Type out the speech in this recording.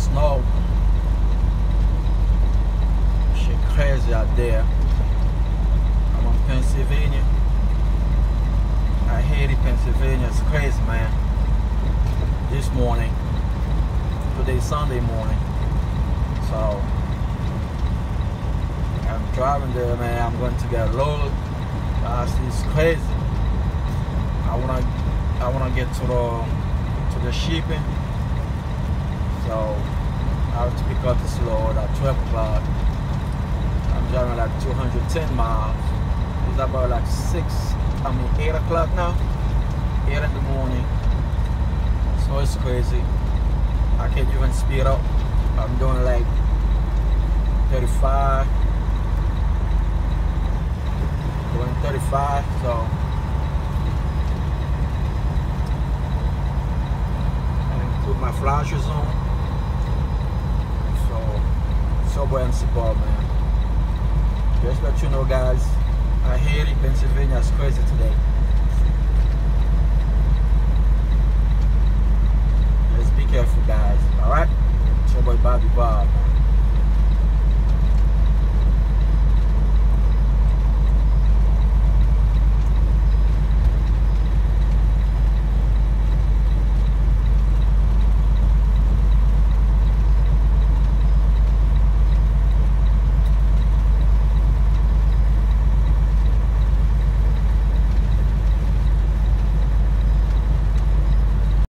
snow. Shit crazy out there. I'm in Pennsylvania. I-80, Pennsylvania. It's crazy, man. This morning. Today's Sunday morning. So I'm driving there, man. I'm going to get loaded. It's crazy. I wanna get to the shipping. So I have to pick up this load at 12 o'clock. I'm driving like 210 miles. It's about like 8 o'clock now. 8 in the morning. So it's crazy. I can't even speed up. I'm doing like 35. Going 35, so put my flashers on. So buoy and support, man. Just let you know, guys, I-80, Pennsylvania is crazy today. Just be careful, guys. Alright? So boy Bobby Bob, man.